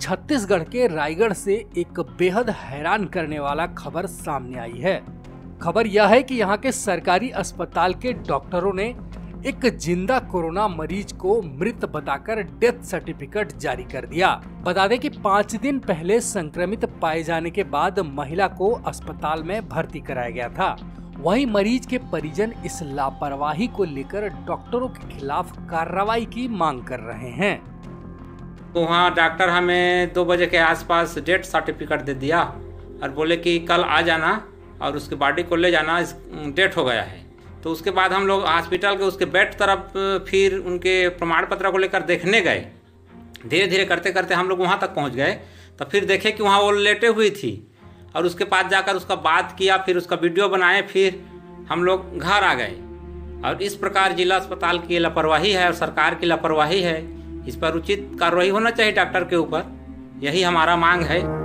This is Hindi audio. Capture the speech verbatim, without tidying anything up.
छत्तीसगढ़ के रायगढ़ से एक बेहद हैरान करने वाला खबर सामने आई है। खबर यह है कि यहाँ के सरकारी अस्पताल के डॉक्टरों ने एक जिंदा कोरोना मरीज को मृत बताकर डेथ सर्टिफिकेट जारी कर दिया। बता दें कि पाँच दिन पहले संक्रमित पाए जाने के बाद महिला को अस्पताल में भर्ती कराया गया था। वहीं मरीज के परिजन इस लापरवाही को लेकर डॉक्टरों के खिलाफ कार्रवाई की मांग कर रहे हैं। तो वहाँ डॉक्टर हमें दो बजे के आसपास डेथ सर्टिफिकेट दे दिया और बोले कि कल आ जाना और उसके बॉडी को ले जाना, डेथ हो गया है। तो उसके बाद हम लोग हॉस्पिटल के उसके बेड तरफ फिर उनके प्रमाण पत्र को लेकर देखने गए। धीरे धीरे करते करते हम लोग वहाँ तक पहुँच गए तो फिर देखे कि वहाँ वो लेटे हुई थी और उसके पास जाकर उसका बात किया, फिर उसका वीडियो बनाए, फिर हम लोग घर आ गए। और इस प्रकार जिला अस्पताल की लापरवाही है और सरकार की लापरवाही है। इस पर उचित कार्रवाई होना चाहिए डॉक्टर के ऊपर, यही हमारा मांग है।